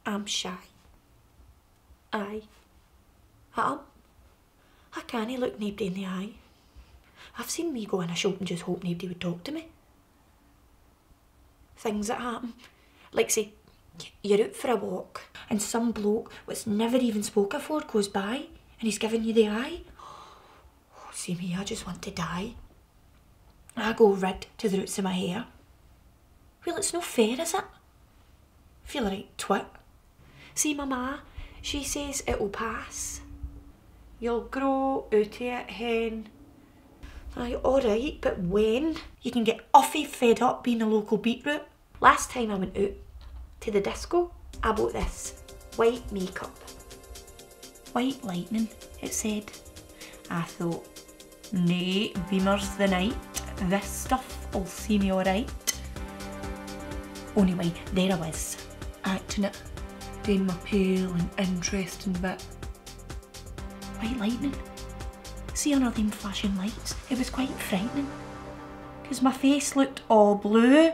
I'm shy. Aye. I can't look nobody in the eye. I've seen me go in a shop and just hope nobody would talk to me. Things that happen. Like say, you're out for a walk and some bloke what's never even spoke afore goes by and he's giving you the eye. Oh, see me, I just want to die. I go red to the roots of my hair. Well, it's no fair, is it? Feel a right twit. See my ma, she says it'll pass. You'll grow out of it, hen. Aye, alright, but when? You can get awfully fed up being a local beetroot. Last time I went out to the disco, I bought this white makeup. White lightning, it said. I thought, nay, beamer's the night. This stuff will see me alright. Anyway, there I was, acting it, doing my pale and interesting bit. White lightning. See under them flashing lights, it was quite frightening. Because my face looked all blue.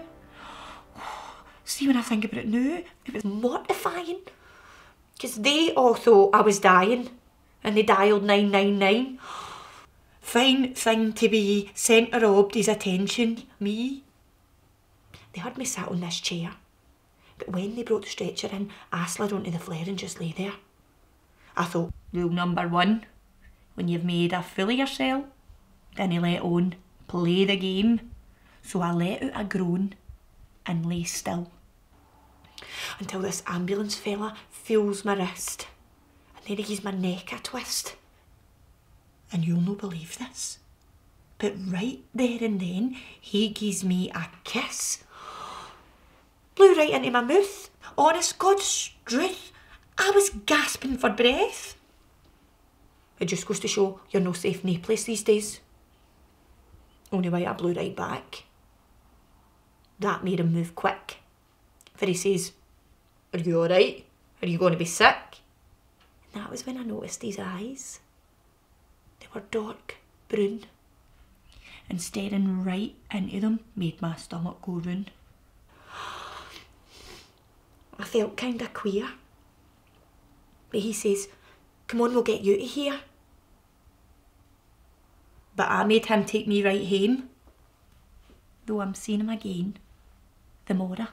See, when I think about it now, it was mortifying. Because they all thought I was dying and they dialed 999. Fine thing to be centre of his attention. Me. They had me sat on this chair. But when they brought the stretcher in, I slid onto the flare and just lay there. I thought, rule number one, when you've made a fool of yourself, dinna let on, play the game. So I let out a groan and lay still. Until this ambulance fella feels my wrist. And then he gives my neck a twist. And you'll no believe this, but right there and then, he gives me a kiss. Blew right into my mouth. Honest God's truth, I was gasping for breath. It just goes to show you're no safe in any place these days. Only way I blew right back. That made him move quick. For he says, "Are you alright? Are you going to be sick?" And that was when I noticed his eyes. They were dark brown. And staring right into them made my stomach go round. I felt kinda queer. But he says, "Come on, we'll get you out of here." But I made him take me right home. Though I'm seeing him again tomorrow.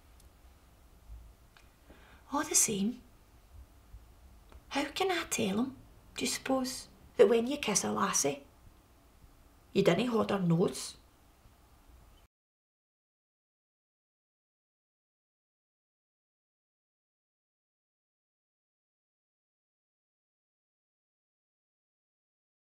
All the same, how can I tell him, do you suppose, that when you kiss a lassie, you didn't hold her nose?